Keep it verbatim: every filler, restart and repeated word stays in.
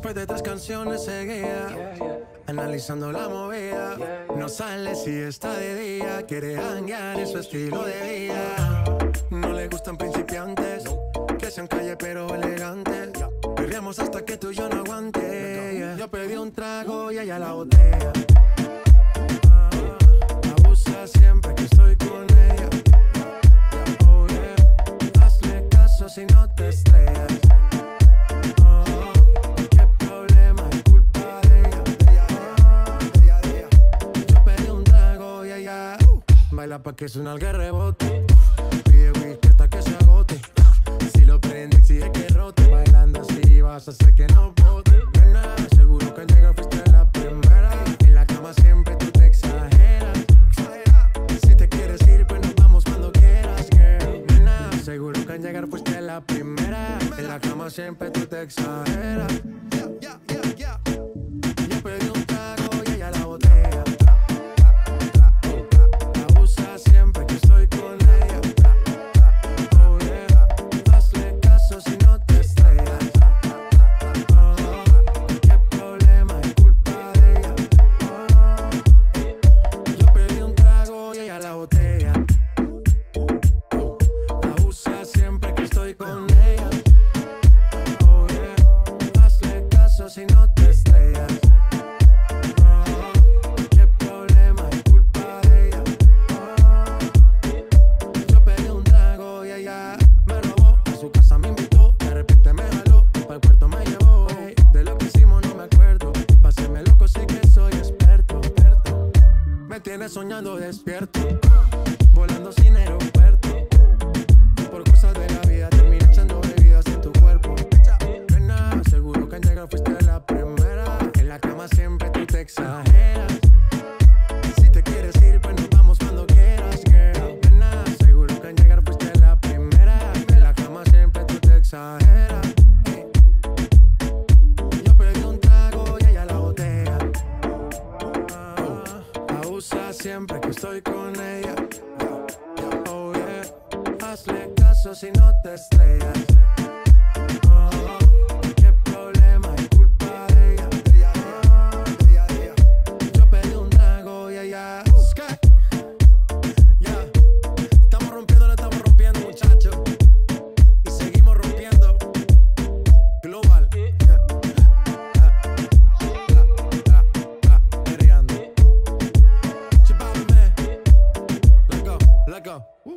Después de tres canciones seguía analizando la movida. No sale si está de día, quiere hanguear en su estilo de vida. No le gustan principiantes, que sean calle pero elegantes. Perreamos hasta que tú y yo no aguante. Yo pedí un trago y ella la botella. Abusa siempre que estoy con ella. Oh yeah, hazle caso si no te estrellas. Baila pa' que suena el que rebote. Pide whisky hasta que se agote. Si lo prende exige que rote. Bailando así vas a hacer que no bote. Nena, seguro que al llegar fuiste la primera. En la cama siempre tú te exageras. Si te quieres ir pues nos vamos cuando quieras, girl. Nena, seguro que al llegar fuiste la primera. En la cama siempre tú te exageras. Yo pedí un trago y ella la botella. Siempre que estoy con ella. Oh yeah, hazle caso si no te estrellas. Oh, qué problema es culpa de ella. Oh, yo pedí un trago y ella la botella. La usa siempre que estoy con ella. Oh yeah, hazle caso si no te estrellas. Tienes soñando despierto, volando sin aeropuerto. Y por cosas de la vida termina echando bebidas en tu cuerpo. Nena, seguro que al llegar fuiste la primera. En la cama siempre tú te exageras. Si te quieres ir pues nos vamos cuando quieras, girl. Nena, seguro que al llegar fuiste la primera. En la cama siempre tú te exageras. Yo pedí un trago y ella la botella. Siempre que estoy con ella. Oh yeah, hazle caso si no te estrellas. Oh, qué problema es culpa de ella. Yo pedí un trago y ella. Yeah, estamos rompiendo, lo estamos rompiendo, muchachos. Y seguimos rompiendo. Global. Let go.